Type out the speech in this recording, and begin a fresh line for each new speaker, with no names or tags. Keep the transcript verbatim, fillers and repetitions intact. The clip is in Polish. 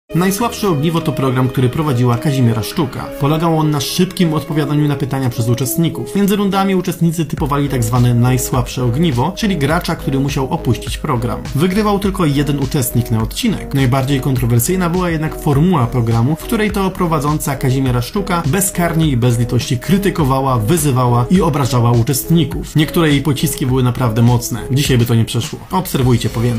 Najsłabsze ogniwo to program, który prowadziła Kazimiera Sztuka. Polegał on na szybkim odpowiadaniu na pytania przez uczestników. Między rundami uczestnicy typowali tak zwane najsłabsze ogniwo, czyli gracza, który musiał opuścić program. Wygrywał tylko jeden uczestnik na odcinek. Najbardziej kontrowersyjna była jednak formuła programu, w której to prowadząca Kazimiera Sztuka bezkarnie i bez litości krytykowała, wyzywała i obrażała uczestników. Niektóre jej pociski były naprawdę mocne. Dzisiaj by to nie przeszło. Obserwujcie po więcej.